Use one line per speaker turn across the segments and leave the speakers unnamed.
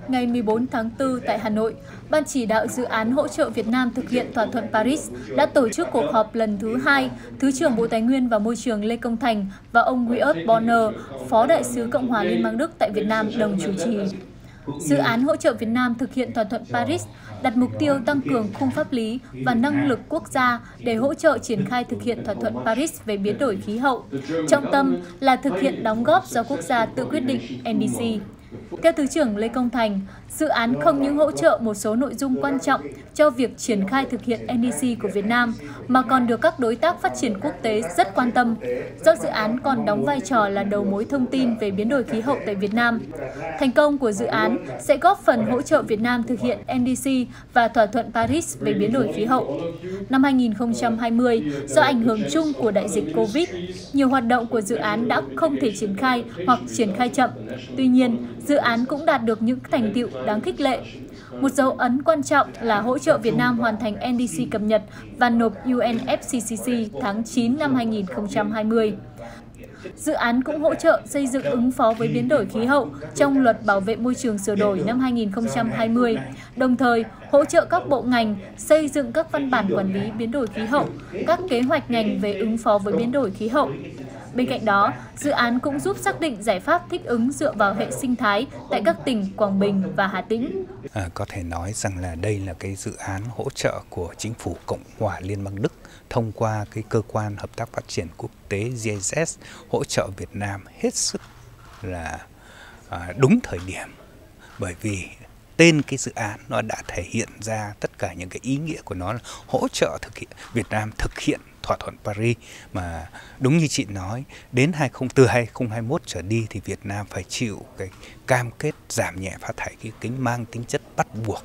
ngày 14 tháng 4 tại Hà Nội, Ban chỉ đạo dự án hỗ trợ Việt Nam thực hiện thỏa thuận Paris đã tổ chức cuộc họp lần thứ 2. Thứ trưởng Bộ Tài nguyên và Môi trường Lê Công Thành và ông Geert Bonner, Phó Đại sứ Cộng hòa Liên bang Đức tại Việt Nam đồng chủ trì. Dự án hỗ trợ Việt Nam thực hiện thỏa thuận Paris đặt mục tiêu tăng cường khung pháp lý và năng lực quốc gia để hỗ trợ triển khai thực hiện thỏa thuận Paris về biến đổi khí hậu. Trọng tâm là thực hiện đóng góp do quốc gia tự quyết định NDC. Theo Thứ trưởng Lê Công Thành, dự án không những hỗ trợ một số nội dung quan trọng cho việc triển khai thực hiện NDC của Việt Nam, mà còn được các đối tác phát triển quốc tế rất quan tâm, do dự án còn đóng vai trò là đầu mối thông tin về biến đổi khí hậu tại Việt Nam. Thành công của dự án sẽ góp phần hỗ trợ Việt Nam thực hiện NDC và thỏa thuận Paris về biến đổi khí hậu. Năm 2020, do ảnh hưởng chung của đại dịch Covid, nhiều hoạt động của dự án đã không thể triển khai hoặc triển khai chậm. Tuy nhiên, dự án cũng đạt được những thành tựu đáng khích lệ. Một dấu ấn quan trọng là hỗ trợ Việt Nam hoàn thành NDC cập nhật và nộp UNFCCC tháng 9 năm 2020. Dự án cũng hỗ trợ xây dựng ứng phó với biến đổi khí hậu trong Luật Bảo vệ môi trường sửa đổi năm 2020, đồng thời hỗ trợ các bộ ngành xây dựng các văn bản quản lý biến đổi khí hậu, các kế hoạch ngành về ứng phó với biến đổi khí hậu. Bên cạnh đó, dự án cũng giúp xác định giải pháp thích ứng dựa vào hệ sinh thái tại các tỉnh Quảng Bình và Hà Tĩnh.
Có thể nói rằng là đây là cái dự án hỗ trợ của Chính phủ Cộng hòa Liên bang Đức thông qua cái cơ quan hợp tác phát triển quốc tế GIZ hỗ trợ Việt Nam hết sức là đúng thời điểm, bởi vì tên cái dự án nó đã thể hiện ra tất cả những cái ý nghĩa của nó là hỗ trợ Việt Nam thực hiện thỏa thuận Paris, mà đúng như chị nói, đến từ 2021 trở đi thì Việt Nam phải chịu cái cam kết giảm nhẹ phát thải khí kính mang tính chất bắt buộc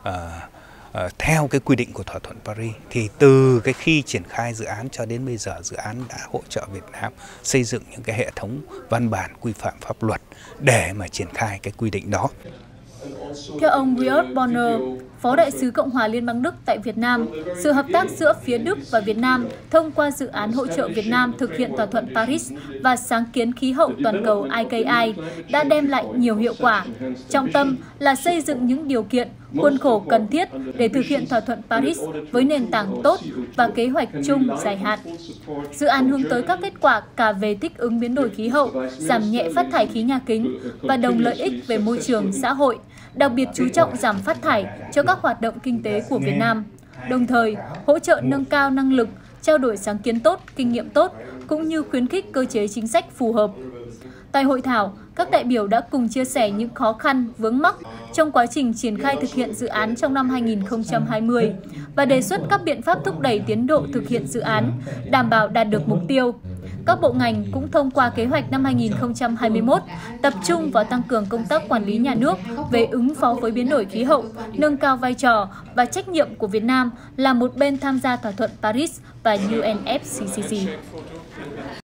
theo cái quy định của thỏa thuận Paris. Thì từ cái khi triển khai dự án cho đến bây giờ, dự án đã hỗ trợ Việt Nam xây dựng những cái hệ thống văn bản quy phạm pháp luật để mà triển khai cái quy định đó.
Theo ông Geert Bonner, Phó Đại sứ Cộng hòa Liên bang Đức tại Việt Nam, sự hợp tác giữa phía Đức và Việt Nam thông qua dự án hỗ trợ Việt Nam thực hiện thỏa thuận Paris và sáng kiến khí hậu toàn cầu IKI đã đem lại nhiều hiệu quả. Trọng tâm là xây dựng những điều kiện, khuôn khổ cần thiết để thực hiện thỏa thuận Paris với nền tảng tốt và kế hoạch chung dài hạn. Dự án hướng tới các kết quả cả về thích ứng biến đổi khí hậu, giảm nhẹ phát thải khí nhà kính và đồng lợi ích về môi trường xã hội, đặc biệt chú trọng giảm phát thải cho các hoạt động kinh tế của Việt Nam, đồng thời hỗ trợ nâng cao năng lực, trao đổi sáng kiến tốt, kinh nghiệm tốt, cũng như khuyến khích cơ chế chính sách phù hợp. Tại hội thảo, các đại biểu đã cùng chia sẻ những khó khăn, vướng mắc trong quá trình triển khai thực hiện dự án trong năm 2020 và đề xuất các biện pháp thúc đẩy tiến độ thực hiện dự án, đảm bảo đạt được mục tiêu. Các bộ ngành cũng thông qua kế hoạch năm 2021 tập trung vào tăng cường công tác quản lý nhà nước về ứng phó với biến đổi khí hậu, nâng cao vai trò và trách nhiệm của Việt Nam là một bên tham gia thỏa thuận Paris và UNFCCC.